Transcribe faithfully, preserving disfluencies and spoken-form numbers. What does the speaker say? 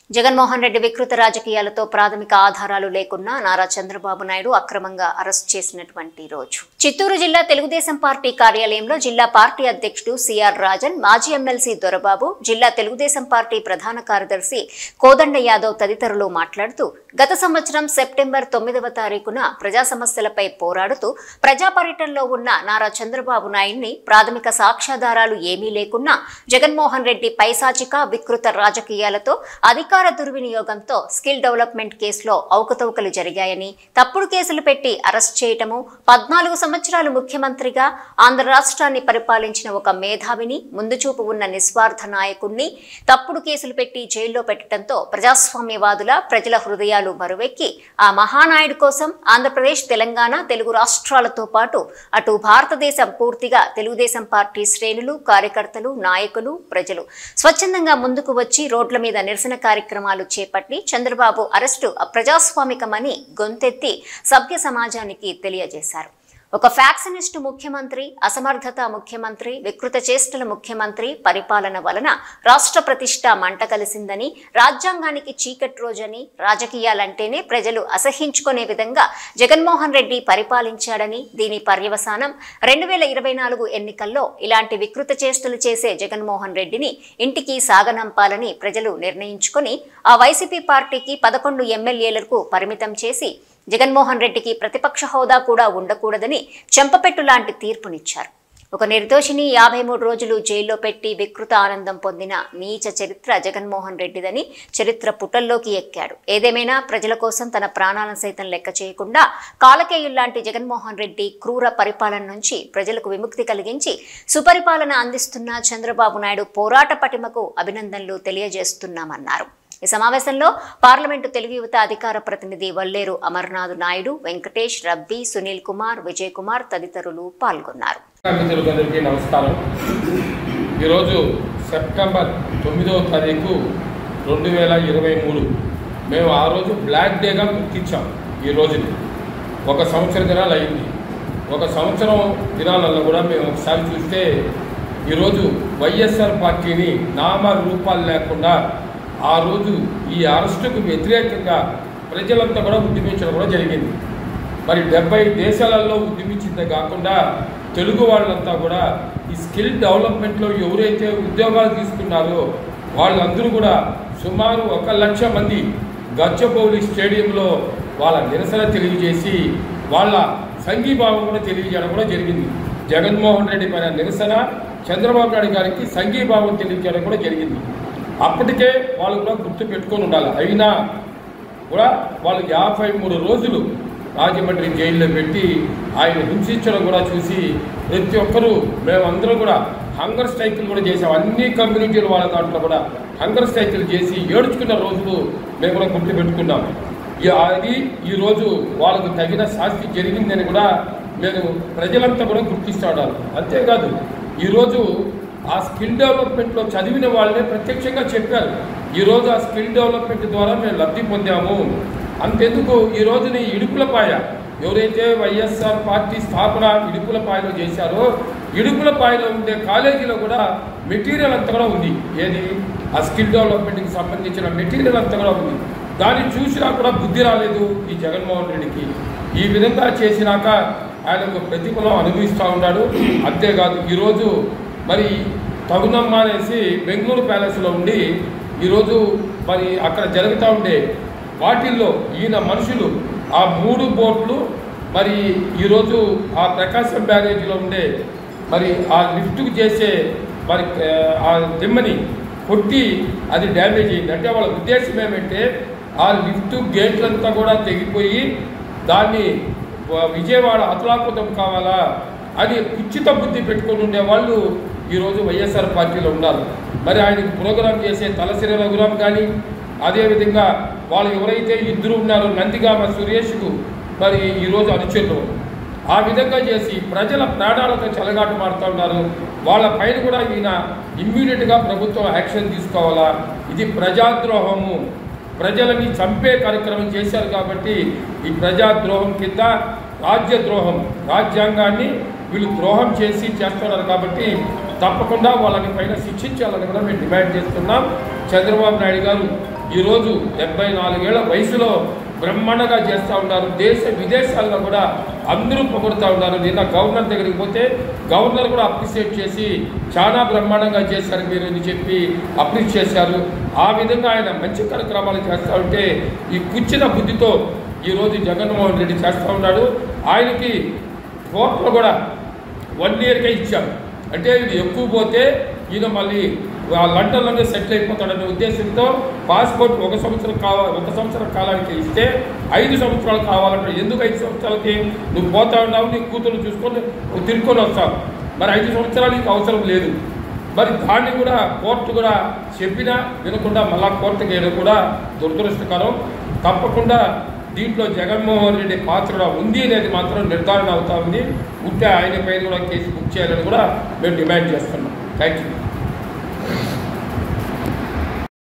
జగన్మోహన్ రెడ్డి వికృత రాజకీయాలతో ప్రాథమిక ఆధారాలు లేకున్నా నారా చంద్రబాబు నాయుడు అక్రమంగా అరెస్ట్ చేసినటువంటి రోజు. చిత్తూరు జిల్లా తెలుగుదేశం పార్టీ కార్యాలయంలో జిల్లా పార్టీ అధ్యక్షుడు సిఆర్ రాజన్, మాజీ ఎమ్మెల్సీ దొరబాబు, జిల్లా తెలుగుదేశం పార్టీ ప్రధాన కార్యదర్శి కోదండ యాదవ్ తదితరులు మాట్లాడుతూ గత సంవత్సరం సెప్టెంబర్ తొమ్మిదవ తారీఖున ప్రజా సమస్యలపై పోరాడుతూ ప్రజా పర్యటనలో ఉన్న నారా చంద్రబాబు నాయుడిని ప్రాథమిక సాక్ష్యాధారాలు ఏమీ లేకున్నా జగన్మోహన్ రెడ్డి పైశాచిక వికృత రాజకీయాలతో అధికార దుర్వినియోగంతో స్కిల్ డెవలప్మెంట్ కేసులో అవకతవకలు జరిగాయని, తప్పుడు కేసులు పెట్టి అరెస్ట్ చేయటము, పద్నాలుగు సంవత్సరాలు ముఖ్యమంత్రిగా ఆంధ్ర రాష్ట్రాన్ని పరిపాలించిన ఒక మేధావిని, ముందుచూపు ఉన్న నిస్వార్థ నాయకుణ్ణి తప్పుడు కేసులు పెట్టి జైల్లో పెట్టడంతో ప్రజాస్వామ్యవాదుల ప్రజల హృదయాలు బరువెక్కి ఆ మహానాయుడు కోసం ఆంధ్రప్రదేశ్, తెలంగాణ, తెలుగు రాష్ట్రాలతో పాటు అటు భారతదేశం పూర్తిగా తెలుగుదేశం పార్టీ శ్రేణులు, కార్యకర్తలు, నాయకులు, ప్రజలు స్వచ్ఛందంగా ముందుకు వచ్చి రోడ్ల మీద నిరసన కార్యక్రమాలు చేపట్టి చంద్రబాబు అరెస్టు అప్రజాస్వామికమని గొంతెత్తి సభ్య సమాజానికి తెలియజేశారు. ఒక ఫ్యాక్సినిస్టు ముఖ్యమంత్రి, అసమర్థత ముఖ్యమంత్రి, వికృత చేష్టల ముఖ్యమంత్రి పరిపాలన వలన రాష్ట్ర ప్రతిష్ట మంట కలిసిందని, రాజ్యాంగానికి చీకటి రోజని, రాజకీయాలంటేనే ప్రజలు అసహించుకునే విధంగా జగన్మోహన్ రెడ్డి పరిపాలించాడని, దీని పర్యవసానం రెండు వేల ఇరవై నాలుగు ఎన్నికల్లో ఇలాంటి వికృత చేష్టలు చేసే జగన్మోహన్ రెడ్డిని ఇంటికి సాగనంపాలని ప్రజలు నిర్ణయించుకుని ఆ వైసీపీ పార్టీకి పదకొండు ఎమ్మెల్యేలకు పరిమితం చేసి జగన్మోహన్ రెడ్డికి ప్రతిపక్ష హోదా కూడా ఉండకూడదని చెంపపెట్టు లాంటి తీర్పునిచ్చారు. ఒక నిర్దోషిని యాభై మూడు రోజులు జైల్లో పెట్టి వికృత ఆనందం పొందిన నీచ చరిత్ర జగన్మోహన్ రెడ్డిదని చరిత్ర పుటల్లోకి ఎక్కాడు. ఏదేమైనా ప్రజల కోసం తన ప్రాణాలను సైతం లెక్క చేయకుండా కాలకేయుల్లాంటి జగన్మోహన్ రెడ్డి క్రూర పరిపాలన నుంచి ప్రజలకు విముక్తి కలిగించి సుపరిపాలన అందిస్తున్న చంద్రబాబు నాయుడు పోరాట పటిమకు అభినందనలు తెలియజేస్తున్నామన్నారు. ఈ సమావేశంలో పార్లమెంటు తెలుగు యువత అధికార ప్రతినిధి వల్లేరు అమర్నాథ్ నాయుడు, వెంకటేష్, రబ్బీ, సునీల్ కుమార్, విజయ్ కుమార్ తదితరులు పాల్గొన్నారు. నమస్కారం. ఈరోజు సెప్టెంబర్ తొమ్మిదవ తారీఖు రెండు వేల ఇరవై మూడు మేము ఆ రోజు బ్లాక్ డేగా గుర్తించాం. ఈ రోజుని ఒక సంవత్సర దినాలు అయింది. ఒక సంవత్సరం దినాలలో కూడా మేము ఒకసారి చూస్తే ఈరోజు వైఎస్ఆర్ పార్టీని నామ రూపాలు లేకుండా ఆ రోజు ఈ అరెస్టుకు వ్యతిరేకంగా ప్రజలంతా కూడా ఉద్యమించడం కూడా జరిగింది. మరి డెబ్బై దేశాలలో ఉద్యమించిందే కాకుండా తెలుగు వాళ్ళంతా కూడా ఈ స్కిల్ డెవలప్మెంట్లో ఎవరైతే ఉద్యోగాలు తీసుకున్నారో వాళ్ళందరూ కూడా సుమారు ఒక లక్ష మంది గచ్చబౌలి స్టేడియంలో వాళ్ళ నిరసన తెలియజేసి వాళ్ళ సంఘీభావం కూడా తెలియజేయడం కూడా జరిగింది. జగన్మోహన్ రెడ్డి పైన నిరసన, చంద్రబాబు నాయుడు గారికి సంఘీభావం తెలియజేయడం కూడా జరిగింది. అప్పటికే వాళ్ళు కూడా గుర్తు పెట్టుకొని ఉండాలి. అయినా కూడా వాళ్ళు యాభై మూడు రోజులు రాజమండ్రి జైల్లో పెట్టి ఆయన హింసించడం కూడా చూసి ప్రతి ఒక్కరూ మేమందరం కూడా హంగర్ స్ట్రైకులు కూడా చేసాం. అన్ని కమ్యూనిటీల వాళ్ళ దాంట్లో కూడా హంగర్ స్ట్రైకులు చేసి ఏడ్చుకున్న రోజులు మేము కూడా గుర్తు పెట్టుకున్నాం. అది ఈరోజు వాళ్ళకు తగిన శాస్తి జరిగిందని కూడా నేను ప్రజలంతా కూడా గుర్తిస్తూ ఉండాలి. అంతేకాదు ఈరోజు ఆ స్కిల్ డెవలప్మెంట్లో చదివిన వాళ్ళే ప్రత్యక్షంగా చెప్పారు. ఈరోజు ఆ స్కిల్ డెవలప్మెంట్ ద్వారా మేము లబ్ధి పొందాము. అంతెందుకు ఈ రోజుని ఇడుపులపాయ ఎవరైతే వైఎస్ఆర్ పార్టీ స్థాపన ఇడుపులపాయలో చేశారో ఇడుపులపాయలో ఉండే కాలేజీలో కూడా మెటీరియల్ అంతా కూడా ఉంది. ఏది ఆ స్కిల్ డెవలప్మెంట్కి సంబంధించిన మెటీరియల్ అంతా కూడా ఉంది. దాన్ని చూసినా కూడా బుద్ధి రాలేదు ఈ జగన్మోహన్ రెడ్డికి. ఈ విధంగా చేసినాక ఆయనకు ప్రతిఫలం అనుభవిస్తూ ఉన్నాడు. అంతేకాదు ఈరోజు మరి తగునమ్మ అనేసి బెంగళూరు ప్యాలెస్లో ఉండి ఈరోజు మరి అక్కడ జరుగుతూ ఉండే వాటిల్లో ఈయన మనుషులు ఆ మూడు బోట్లు మరి ఈరోజు ఆ ప్రకాశం బ్యారేజీలో ఉండే మరి ఆ లిఫ్ట్కు చేసే మరి ఆ దిమ్మని కొట్టి అది డ్యామేజ్ అయింది. అంటే వాళ్ళ ఉద్దేశం ఏమంటే ఆ లిఫ్ట్ గేట్లంతా కూడా తెగిపోయి దాన్ని విజయవాడ అతులాకుతం కావాలా అని ఉచిత బుద్ధి పెట్టుకొని ఉండేవాళ్ళు ఈరోజు వైఎస్ఆర్ పార్టీలో ఉన్నారు. మరి ఆయనకు ప్రోగ్రాం చేసే తలసిరి రఘురాం కానీ అదేవిధంగా వాళ్ళు ఎవరైతే ఇద్దరు ఉన్నారో నందిగామ సురేష్కు మరి ఈరోజు అనుచరులు ఆ విధంగా చేసి ప్రజల ప్రాణాలతో చెలగాటు మారుతూ ఉన్నారు. వాళ్ళ పైన కూడా ఈయన ఇమ్మీడియట్గా ప్రభుత్వం యాక్షన్ తీసుకోవాలా. ఇది ప్రజాద్రోహము, ప్రజలని చంపే కార్యక్రమం చేశారు కాబట్టి ఈ ప్రజాద్రోహం కింద రాజ్యద్రోహం, రాజ్యాంగాన్ని వీళ్ళు ద్రోహం చేసి చేస్తున్నారు కాబట్టి తప్పకుండా వాళ్ళని పైన శిక్షించాలని కూడా మేము డిమాండ్ చేస్తున్నాం. చంద్రబాబు నాయుడు గారు ఈరోజు డెబ్బై నాలుగేళ్ల వయసులో బ్రహ్మాండంగా చేస్తూ ఉన్నారు. దేశ విదేశాల్లో కూడా అందరూ పొగుడుతూ ఉన్నారు. నిన్న గవర్నర్ దగ్గరికి పోతే గవర్నర్ కూడా అప్రిషియేట్ చేసి చాలా బ్రహ్మాండంగా చేశారు మీరు అని చెప్పి అప్రిషియేట్ చేశారు. ఆ విధంగా ఆయన మంచి కార్యక్రమాలు చేస్తూ ఉంటే ఈ కుచ్చిన బుద్ధితో ఈరోజు జగన్మోహన్ రెడ్డి చేస్తూ ఉన్నాడు. ఆయనకి కోర్టులో కూడా వన్ ఇయర్కే ఇచ్చారు. అంటే ఇది ఎక్కువ పోతే ఈయన మళ్ళీ లండన్లోనే సెటిల్ అయిపోతాడనే ఉద్దేశంతో పాస్పోర్ట్ ఒక సంవత్సరం కావాలి ఒక సంవత్సరం కాలానికి ఇస్తే ఐదు సంవత్సరాలు కావాలంటే ఎందుకు ఐదు సంవత్సరాలకి నువ్వు పోతా ఉన్నావు, నీ కూతురు చూసుకొని తిరుక్కొని వస్తావు, మరి ఐదు సంవత్సరాలు నీకు అవసరం లేదు. మరి దాన్ని కూడా కోర్టు కూడా చెప్పినా వినకుండా మళ్ళా కోర్టుకి వేయడం కూడా దురదృష్టకరం. తప్పకుండా దీంట్లో జగన్మోహన్ రెడ్డి పాత్ర ఉంది అనేది మాత్రం నిర్ధారణ అవుతా ఉంది. ఉంటే ఆయన పైన కూడా కేసు బుక్ చేయాలని కూడా మేము డిమాండ్ చేస్తున్నాం. Thank you.